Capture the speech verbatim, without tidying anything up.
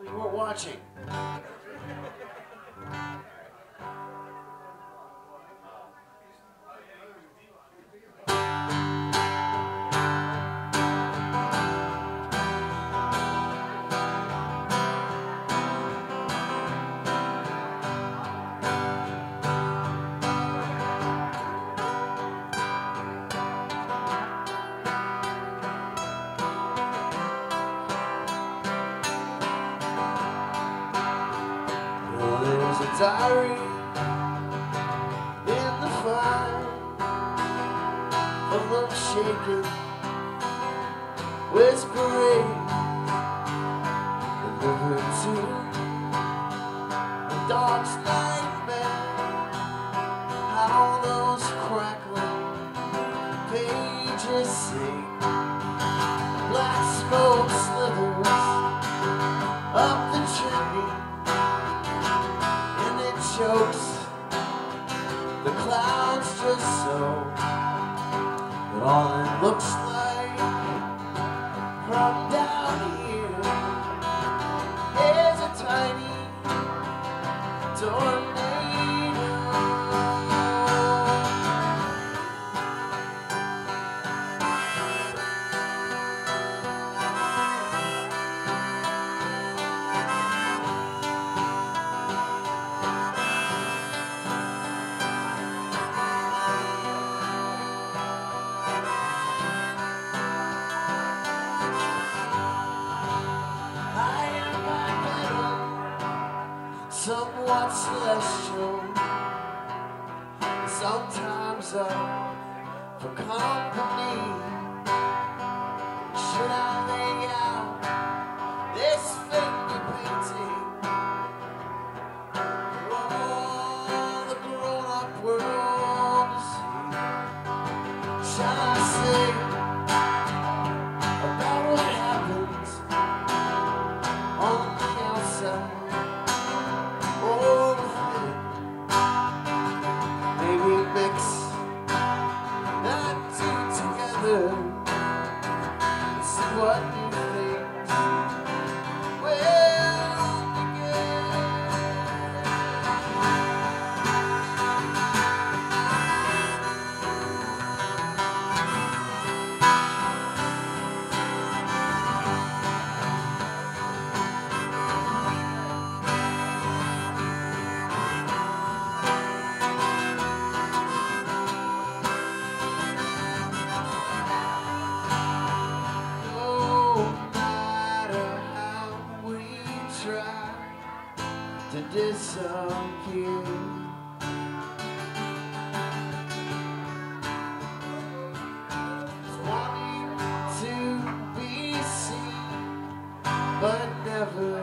You weren't watching. There's a diary in the fire, full of shaking, whispering, delivered to the dog's nightmare. How those crackling pages sing, black smoke slithers up the chimney. Jokes, the clouds just so that all it looks like from down here is a tiny tornado. Somewhat celestial, sometimes up for company. Should I lay out this finger painting for all the grown-up world to see? Shall I say about what happens on the outside? What you think will begin? To disappear, wanting to be seen but never